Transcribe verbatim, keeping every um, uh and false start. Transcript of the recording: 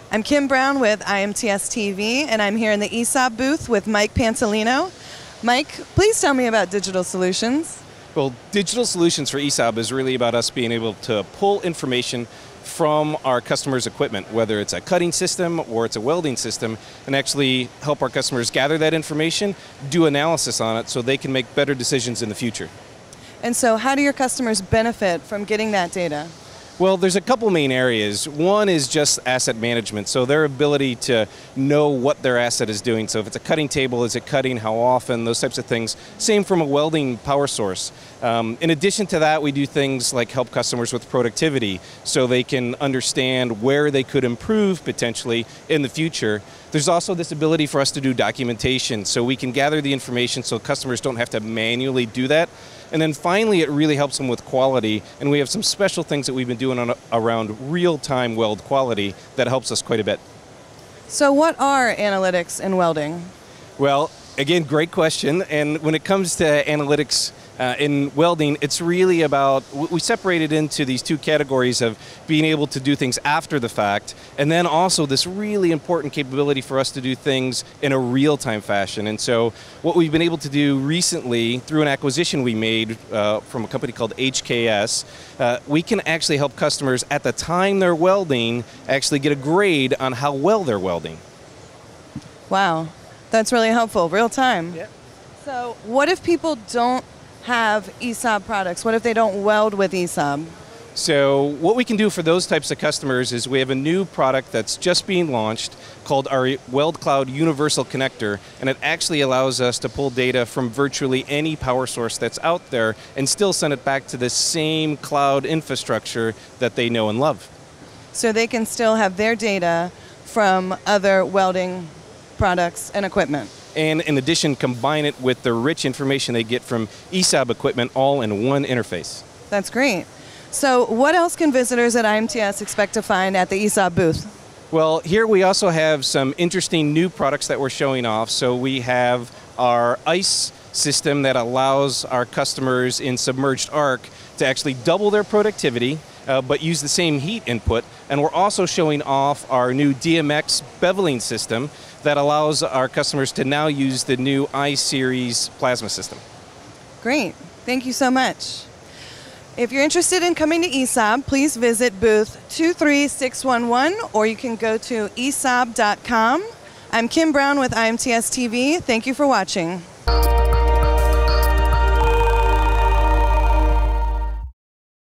I'm Kim Brown with I M T S T V, and I'm here in the E S O B booth with Mike Pantalino. Mike, please tell me about Digital Solutions. Well, Digital Solutions for E S O B is really about us being able to pull information from our customers' equipment, whether it's a cutting system or it's a welding system, and actually help our customers gather that information, do analysis on it so they can make better decisions in the future. And so how do your customers benefit from getting that data? Well, there's a couple main areas. One is just asset management, so their ability to know what their asset is doing. So if it's a cutting table, is it cutting, how often, those types of things. Same from a welding power source. Um, in addition to that, we do things like help customers with productivity so they can understand where they could improve potentially in the future. There's also this ability for us to do documentation so we can gather the information so customers don't have to manually do that. And then finally, it really helps them with quality, and we have some special things that we've been doing on, around real-time weld quality that helps us quite a bit. So what are analytics in welding? Well, again, great question, and when it comes to analytics uh, in welding, it's really about, we separate it into these two categories of being able to do things after the fact, and then also this really important capability for us to do things in a real-time fashion. And so what we've been able to do recently through an acquisition we made uh, from a company called H K S, uh, we can actually help customers at the time they're welding actually get a grade on how well they're welding. Wow, that's really helpful, real time. Yeah. So what if people don't have E S O B products? What if they don't weld with E S O B? So what we can do for those types of customers is we have a new product that's just being launched called our WeldCloud Universal Connector, and it actually allows us to pull data from virtually any power source that's out there and still send it back to the same cloud infrastructure that they know and love. So they can still have their data from other welding products and equipment. And in addition, combine it with the rich information they get from E S O B equipment all in one interface. That's great. So what else can visitors at I M T S expect to find at the E S O B booth? Well, here we also have some interesting new products that we're showing off. So we have our ICE system that allows our customers in submerged arc to actually double their productivity, uh, but use the same heat input. And we're also showing off our new D M X beveling system that allows our customers to now use the new I-Series plasma system. Great, thank you so much. If you're interested in coming to E S O B, please visit booth two three six one one, or you can go to E S O B dot com. I'm Kim Brown with I M T S T V. Thank you for watching.